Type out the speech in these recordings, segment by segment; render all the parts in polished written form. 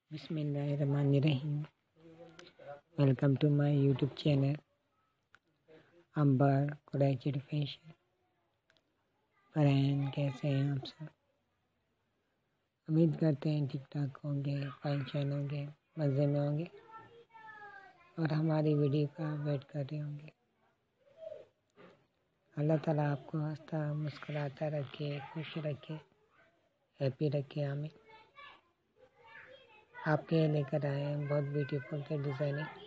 بسم اللہ الرحمن الرحیم. Welcome to my YouTube channel amber crocheted fashion. فرین کیسے ہیں آپ سب؟ امید کرتے ہیں ٹھیک ٹھاک ہوں گے، فائن ہوں گے، مزے میں ہوں گے اور ہماری ویڈیو کا ویٹ کر رہے ہوں گے. اللہ تعالیٰ آپ کو ہنستا مسکراتا رکھے، خوش رکھے، ہیپی رکھے. آمین. آپ کے لے کر آئے ہیں بہت بیوٹیفل کے ڈیزائننگ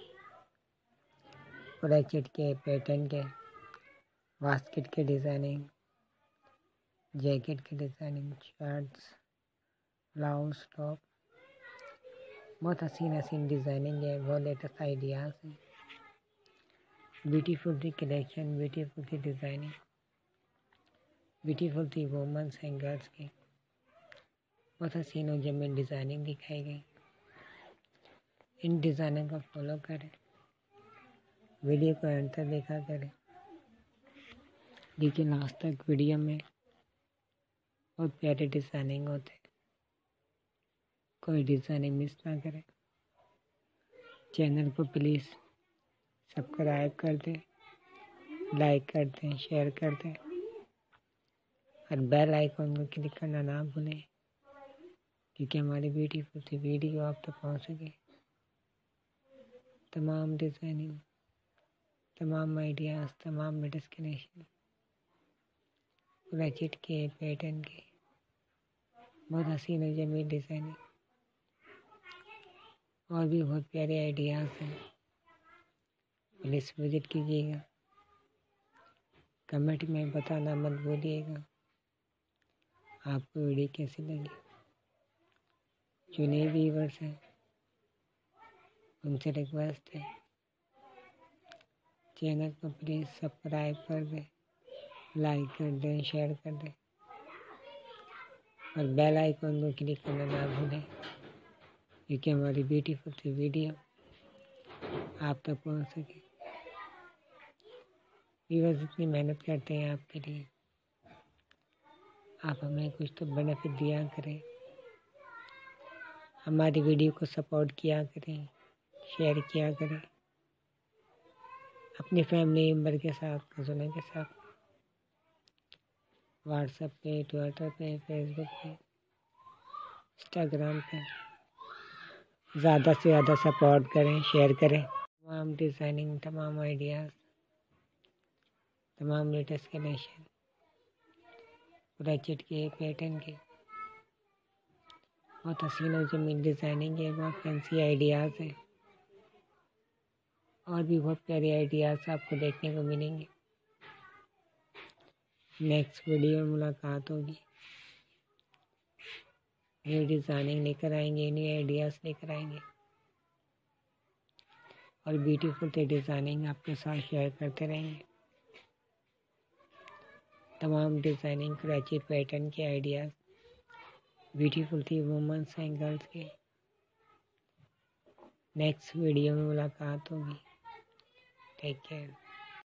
کروچیٹ کے پیٹرن کے، واسکٹ کے ڈیزائننگ، جیکٹ کے ڈیزائننگ، شرٹس، بلاؤز، ٹاپ. بہت حسین ڈیزائننگ ہے، بہت لیٹسٹ آئیڈیاز ہیں. بیوٹیفل تھی کلیکشن، بیوٹیفل تھی ڈیزائننگ، بیوٹیفل تھی وومنس اینڈ گرلس کی. بہت حسین و جمیل ڈیزائننگ دکھائی گئی. ان ڈیزائننگ کو فالو کریں، ویڈیو کو اینڈ تک دیکھا کریں کیونکہ لاسٹ تک ویڈیو میں بہت پیارے ڈیزائننگ ہوتے. کوئی ڈیزائننگ مس نہ کریں. چینل کو پلیز سبسکرائب کر دیں، لائک کر دیں، شیئر کر دیں اور بیل آئیکن کو کلک کرنا نہ بھولیں کیونکہ ہماری بیوٹیفل سی ویڈیو آپ تک پہنچ سکے. تمام ڈیزائننگ، تمام آئیڈیاز، تمام ڈسکنیشن کروچیٹ کے پیٹرن کے بہت حسین و جمیل ڈیزائننگ اور بھی بہت پیارے آئیڈیاز ہیں. پلیز وزٹ کیجیے گا. کمنٹ میں بتانا مت بھولیے گا آپ کو ویڈیو کیسی لگی. جو نئے ویورز ہیں ان سے ریکویسٹ ہے چینل کو پلیز سبسکرائب کر دیں، لائک کر دیں، شیئر کر دیں اور بیل آئیکن کو کلک کرنا نہ بھولیں کیونکہ ہماری بیوٹیفل سی ویڈیو آپ تک پہنچ سکے. ویورز اتنی محنت کرتے ہیں آپ کے لیے، آپ ہمیں کچھ تو بینیفٹ دیا کریں، ہماری ویڈیو کو سپورٹ کیا کریں، شیئر کیا کریں اپنی فیملی ممبر کے ساتھ، کزنوں کے ساتھ، واٹس ایپ پہ، ٹویٹر پہ، فیس بک پہ، انسٹاگرام پہ. زیادہ سے زیادہ سپورٹ کریں، شیئر کریں. تمام ڈیزائننگ، تمام آئیڈیاز، تمام لیٹسٹ کلیکشن کروچیٹ کے پیٹرن کے بہت حسین و جمیل ڈیزائننگ ہے، بہت فینسی آئیڈیاز ہیں اور بھی بہت پیارے آئیڈیاز آپ کو دیکھنے کو ملیں گے. نیکسٹ ویڈیو میں ملاقات ہوگی. نیو ڈیزائننگ لے کر آئیں گے، نیو آئیڈیاز لے کر آئیں گے اور بیوٹیفل تے ڈیزائننگ آپ کے ساتھ شیئر کرتے رہیں گے. تمام ڈیزائننگ کروچیٹ پیٹرن کے آئیڈیاز بیوٹیفل تھی وومنس اینڈ گرلس کے. نیکسٹ ویڈیو میں ملاقات ہوگی. Take care.